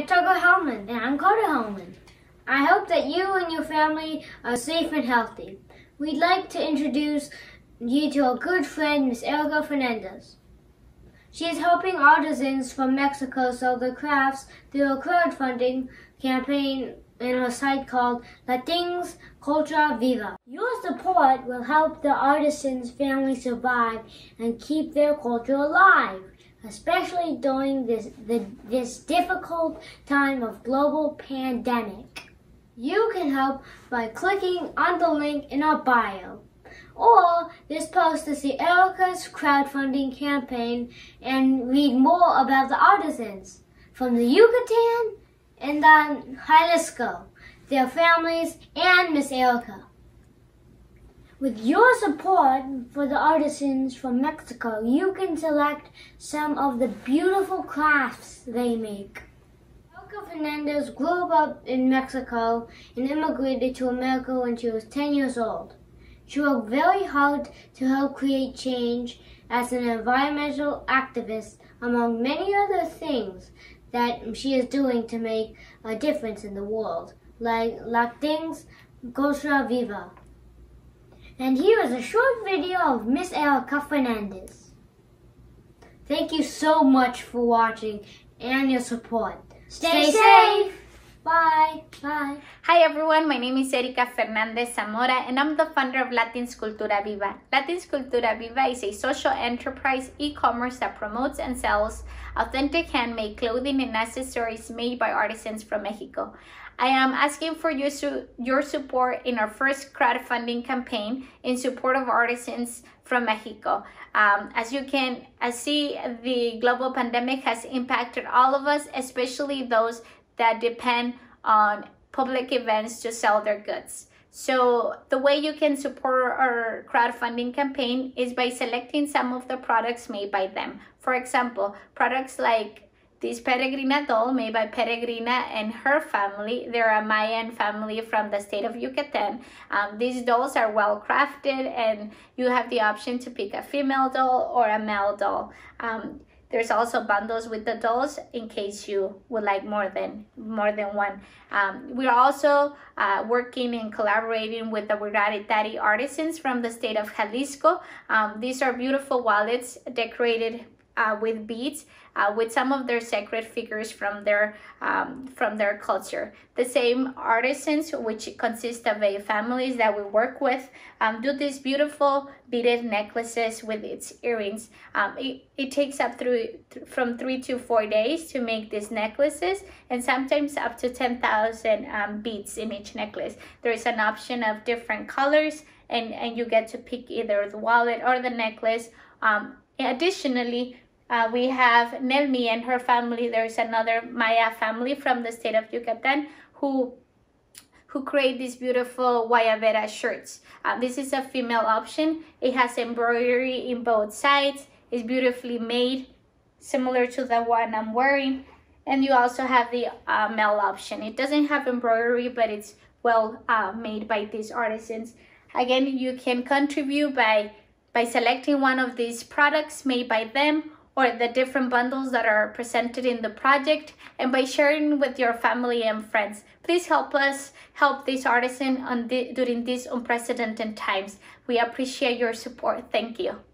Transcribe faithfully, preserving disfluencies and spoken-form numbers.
Tugger Hellman. And I'm Carter Hellman. I hope that you and your family are safe and healthy. We'd like to introduce you to a good friend, Miss Erica Fernandez. She is helping artisans from Mexico sell their crafts through a crowdfunding campaign in her site called Latins Cultura Viva. Your support will help the artisans' family survive and keep their culture alive, especially during this, the, this difficult time of global pandemic. You can help by clicking on the link in our bio, or this post to see Erica's crowdfunding campaign and read more about the artisans from the Yucatan and then Jalisco, their families, and Miss Erica. With your support for the artisans from Mexico, you can select some of the beautiful crafts they make. Erica Fernandez grew up in Mexico and immigrated to America when she was ten years old. She worked very hard to help create change as an environmental activist, among many other things that she is doing to make a difference in the world, like Latins Cultura Viva. And here is a short video of Miss Erica Fernandez. Thank you so much for watching and your support. Stay, Stay safe. safe! Bye! Bye! Hi everyone, my name is Erica Fernandez Zamora and I'm the founder of Latins Cultura Viva. Latins Cultura Viva is a social enterprise e-commerce that promotes and sells authentic handmade clothing and accessories made by artisans from Mexico. I am asking for your, su your support in our first crowdfunding campaign in support of artisans from Mexico. Um, as you can uh, see, the global pandemic has impacted all of us, especially those that depend on public events to sell their goods. So the way you can support our crowdfunding campaign is by selecting some of the products made by them. For example, products like this Peregrina doll made by Peregrina and her family. They're a Mayan family from the state of Yucatan. Um, these dolls are well crafted and you have the option to pick a female doll or a male doll. Um, There's also bundles with the dolls in case you would like more than more than one. Um, we are also uh, working and collaborating with the Huiraritarí artisans from the state of Jalisco. Um, these are beautiful wallets decorated Uh, with beads, uh, with some of their sacred figures from their um, from their culture. The same artisans, which consist of a families that we work with, um, do these beautiful beaded necklaces with its earrings. Um, it, it takes up through th from three to four days to make these necklaces, and sometimes up to ten thousand um, beads in each necklace. There is an option of different colors, and and you get to pick either the wallet or the necklace. Um, additionally, Uh, we have Nelmi and her family. There's another Maya family from the state of Yucatan who who create these beautiful Guayabera shirts. Uh, this is a female option. It has embroidery in both sides. It's beautifully made, similar to the one I'm wearing. And you also have the uh, male option. It doesn't have embroidery, but it's well uh, made by these artisans. Again, you can contribute by, by selecting one of these products made by them, or the different bundles that are presented in the project, and by sharing with your family and friends. Please help us help this artisan on the, during these unprecedented times. We appreciate your support. Thank you.